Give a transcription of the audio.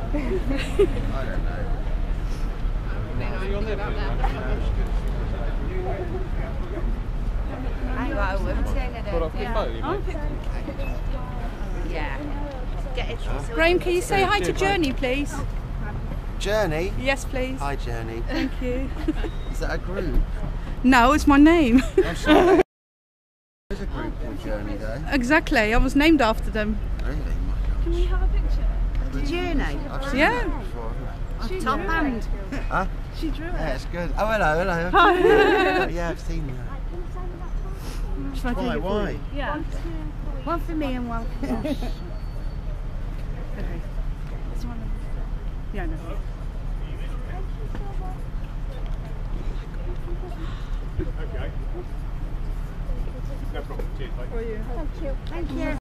I don't know. Yeah. Graham, can you say hi to Journey, please? Journey? Yes, please. Hi, Journey. Thank you. Is that a group? No, it's my name. I'm sorry. There's a group called Journey, though. Exactly, I was named after them. Really? Can we have a picture? Journey. I've seen Yeah. that before, haven't Top hand. I? Huh? She drew it. Yeah, it's good. Oh, hello, hello. Yeah, I've seen that. Why? Yeah. One for me and one for Josh. Okay. Yeah, no. Okay. No problem. Cheers, mate. For you. Thank you.